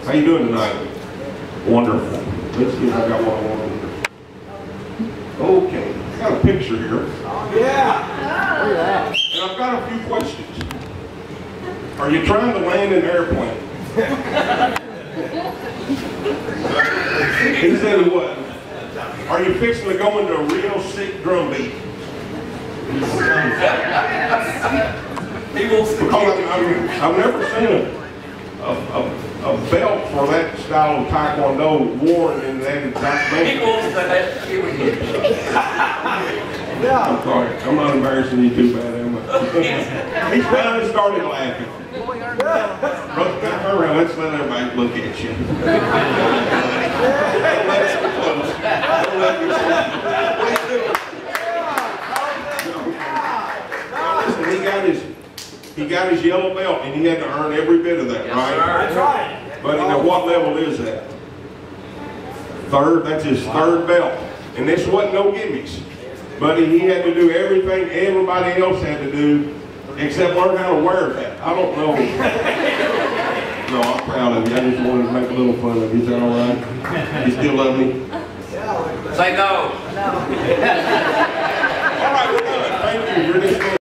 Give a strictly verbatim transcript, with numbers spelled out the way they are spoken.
How you doing tonight? Wonderful. Let's see if I got one I want to. Okay, I got a picture here. Yeah. And I've got a few questions. Are you trying to land an airplane? He said he was. Are you fixing to go into a real sick drum beat? Because I've, I've never seen a, a, a, a belt for that style of taekwondo worn in that exact manner. I'm sorry. I'm not embarrassing you too bad, am I? He's finally started laughing. Brother, turn around. Let's let everybody look at you. Don't let us get close. Don't let us get close. Listen, he got his he got his yellow belt, and he had to earn every bit of that, yes, right? Sir. That's right. But you know what level is that? Third. That's his wow. third belt, and this wasn't no gimmicks. But he had to do everything everybody else had to do, except learn how to wear that. I don't know. No, I'm proud of you. I just wanted to make a little fun of you. Is that all right? You still love me? Say no. All right, we're done. Thank you. You're dismissed.